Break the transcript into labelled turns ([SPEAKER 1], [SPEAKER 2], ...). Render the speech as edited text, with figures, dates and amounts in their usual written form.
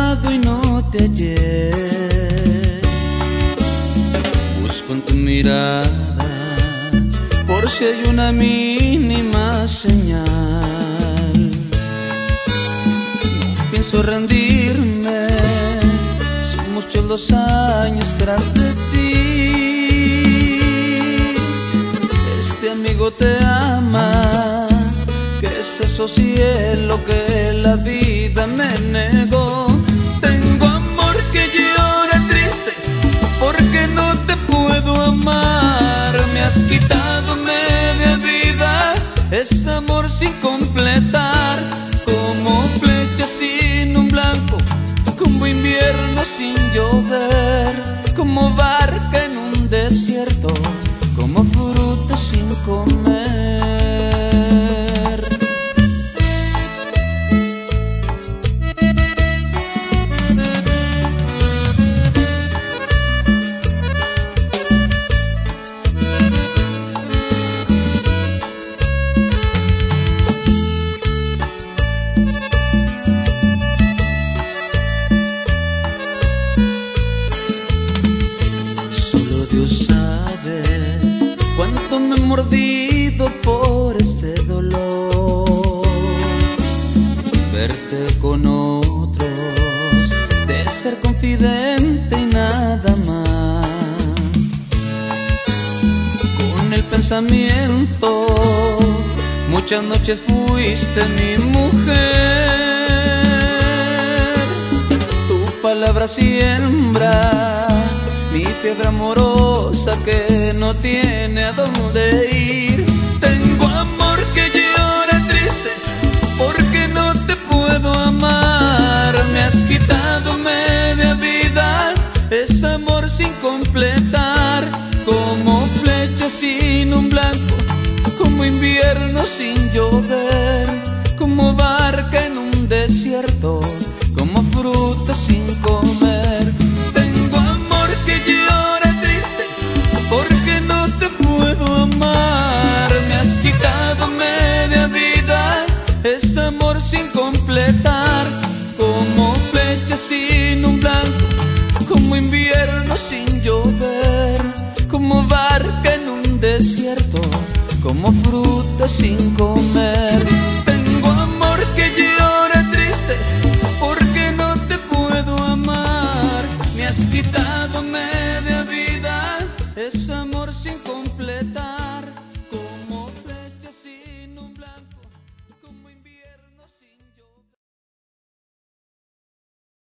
[SPEAKER 1] buscado y no te hallé. Busco en tu mirada por si hay una mínima señal. No pienso rendirme, son muchos los años tras de ti. Este amigo te ama, ¿qué es eso cielo que la vida me negó? Tengo amor que llora triste porque no te puedo amar. Me has quitado media vida, es amor sin completar. Como flecha sin un blanco, como invierno sin llover, como barca en un desierto, como fruta sin comer. Dios sabe cuánto me he mordido por este dolor. Verte con otros, de ser confidente y nada más. Con el pensamiento, muchas noches fuiste mi mujer. Tu palabra siembra mi fiebre amorosa que no tiene a dónde ir. Tengo amor que llora triste porque no te puedo amar. Me has quitado media vida, es amor sin completar. Como flecha sin un blanco, como invierno sin llover, como barca en un desierto, como fruta sin comer. Porque no te puedo amar. Me has quitado media vida, es amor sin completar. Como flecha sin un blanco, como invierno sin llover, como barca en un desierto, como fruta sin comer.